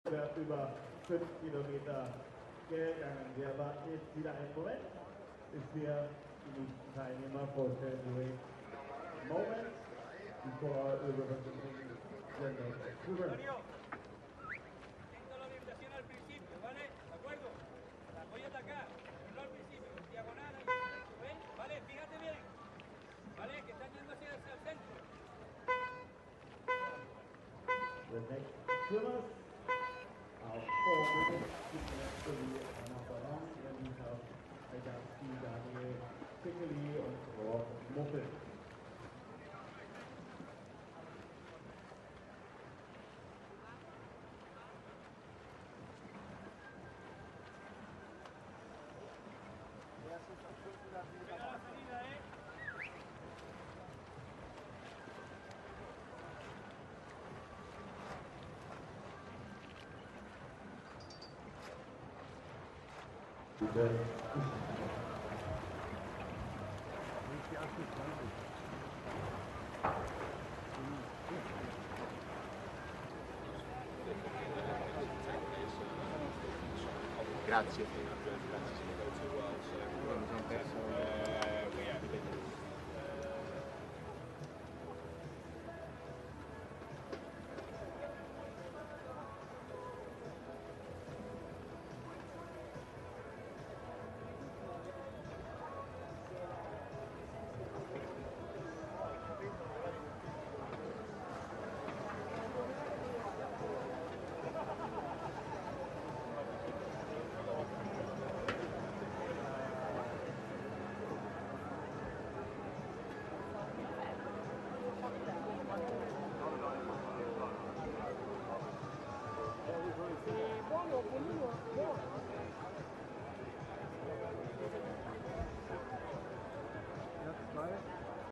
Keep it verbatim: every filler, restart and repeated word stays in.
ungefähr über fünf Kilometer gegangen. Wir warten jetzt wieder einen Moment, bis wir die nächsten Teilnehmer vorstellen. Wait a moment before we representing the next group. Siento la orientación al principio, ¿vale? ¿De acuerdo? La voy a atacar, no al principio, diagonal ahí, ¿ven? ¿Vale? Fíjate bien, ¿vale? Que están yendo hacia, hacia el centro. The next swimmers are four minutes to the Anapalong, then we have Agassi, Daniel, Piccoli und Rob Muffin. Espera la salida, ¿eh? Bitte. Grazie. Grazie. Mi sono perso.